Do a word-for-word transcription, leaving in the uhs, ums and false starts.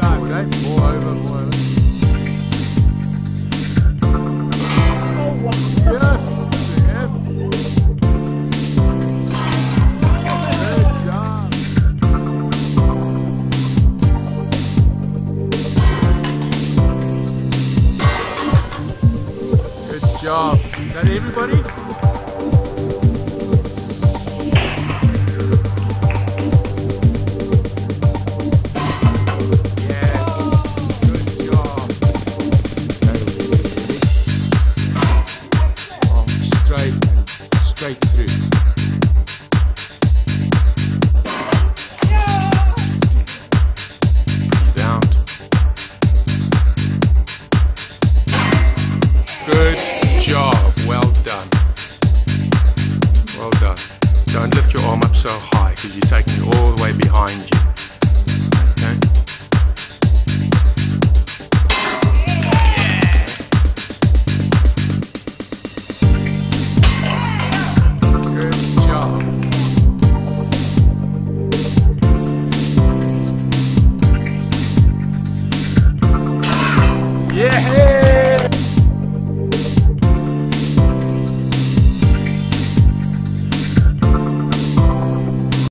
times, right? More over, more over. Yes, Sam. Good job. Good job. Is that everybody? Straight through. Down. Good job. Well done. Well done. Don't lift your arm up so high because you're taking it all the way behind you. Okay? Yeah!